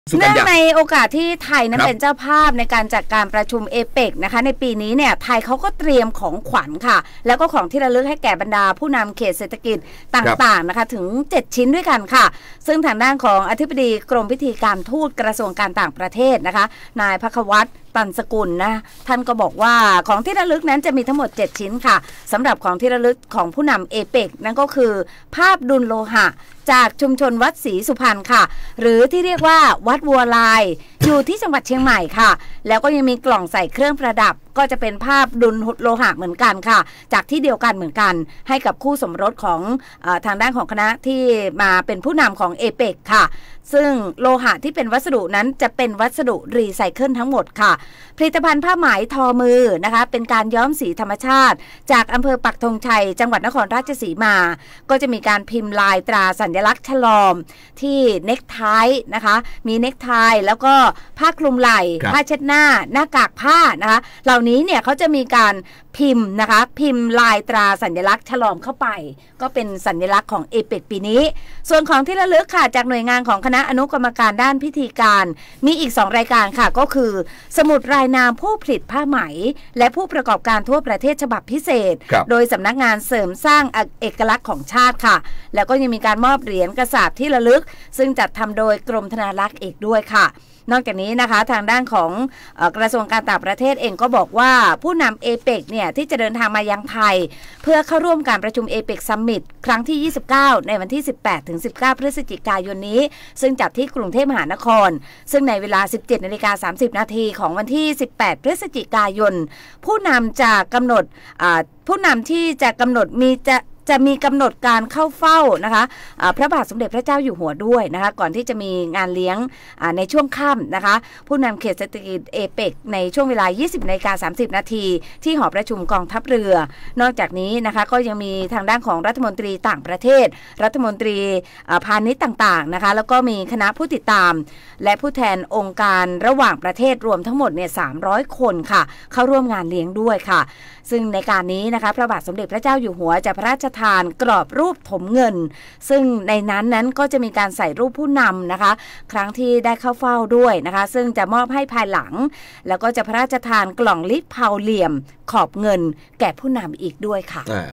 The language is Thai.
เนื่องในโอกาสที่ไทยนั้นเป็นเจ้าภาพในการจัดการประชุมเอเปกนะคะในปีนี้เนี่ยไทยเขาก็เตรียมของขวัญค่ะแล้วก็ของที่ระลึกให้แก่บรรดาผู้นำเขตเศรษฐกิจต่างๆนะคะถึง7ชิ้นด้วยกันค่ะซึ่งทางด้านของอธิบดีกรมพิธีการทูตกระทรวงการต่างประเทศนะคะนายภควัตรตันสกุลนะท่านก็บอกว่าของที่ระลึกนั้นจะมีทั้งหมด7ชิ้นค่ะสำหรับของที่ระลึกของผู้นำเอเปกนั่นก็คือภาพดุลโลหะจากชุมชนวัดศรีสุพรรณค่ะหรือที่เรียกว่าวัดวัวลายอยู่ที่จังหวัดเชียงใหม่ค่ะแล้วก็ยังมีกล่องใส่เครื่องประดับก็จะเป็นภาพดุลโลหะเหมือนกันค่ะจากที่เดียวกันเหมือนกันให้กับคู่สมรสของทางด้านของคณะที่มาเป็นผู้นำของเอเปกค่ะซึ่งโลหะที่เป็นวัสดุนั้นจะเป็นวัสดุรีไซเคิลทั้งหมดค่ะผลิตภัณฑ์ผ้าไหมทอมือนะคะเป็นการย้อมสีธรรมชาติจากอำเภอปักธงชัยจังหวัดนครราชสีมาก็จะมีการพิมพ์ลายตราสัญลักษณ์ฉลอมที่เน็กไทนะคะมีเน็กไทแล้วก็ผ้าคลุมไหล่ผ้าเช็ดหน้าหน้ากากผ้านะคะเหล่านี้เนี่ยเขาจะมีการพิมพ์นะคะพิมพ์ลายตราสัญลักษณ์ฉลอมเข้าไปก็เป็นสัญลักษณ์ของเอเปกปีนี้ส่วนของที่ระลึกค่ะจากหน่วยงานของคณะอนุกรรมการด้านพิธีการมีอีก2รายการค่ะก็คือสมุดรายนามผู้ผลิตผ้าไหมและผู้ประกอบการทั่วประเทศฉบับพิเศษโดยสำนักงานเสริมสร้างเอกลักษณ์ของชาติค่ะแล้วก็ยังมีการมอบเหรียญกษัตริย์ที่ระลึกซึ่งจัดทำโดยกรมธนารักษ์เอกด้วยค่ะนอกจากนี้นะคะทางด้านของกระทรวงการต่างประเทศเองก็บอกว่าผู้นำเอเปกเนี่ยที่จะเดินทางมายังไทยเพื่อเข้าร่วมการประชุมเอเปกซัมมิตครั้งที่29ในวันที่18ถึง19พฤศจิกายนนี้ซึ่งจัดที่กรุงเทพมหานครซึ่งในเวลา 17:30 น.ของวันที่18พฤศจิกายนผู้นำจะกำหนดผู้นำที่จะกำหนดจะมีกำหนดการเข้าเฝ้านะคะพระบาทสมเด็จพระเจ้าอยู่หัวด้วยนะคะก่อนที่จะมีงานเลี้ยงในช่วงค่ำนะคะผู้นำเขตเศรษฐกิจเอเปกในช่วงเวลา 20:30 น.ที่หอประชุมกองทัพเรือนอกจากนี้นะคะก็ยังมีทางด้านของรัฐมนตรีต่างประเทศรัฐมนตรีพาณิชย์ต่างๆนะคะแล้วก็มีคณะผู้ติดตามและผู้แทนองค์การระหว่างประเทศรวมทั้งหมดเนี่ย300 คนค่ะเข้าร่วมงานเลี้ยงด้วยค่ะซึ่งในการนี้นะคะพระบาทสมเด็จพระเจ้าอยู่หัวจะพระราชทานกรอบรูปถมเงินซึ่งในนั้นก็จะมีการใส่รูปผู้นำนะคะครั้งที่ได้เข้าเฝ้าด้วยนะคะซึ่งจะมอบให้ภายหลังแล้วก็จะพระราชทานกล่องลิปเผาเหลี่ยมขอบเงินแก่ผู้นำอีกด้วยค่ะ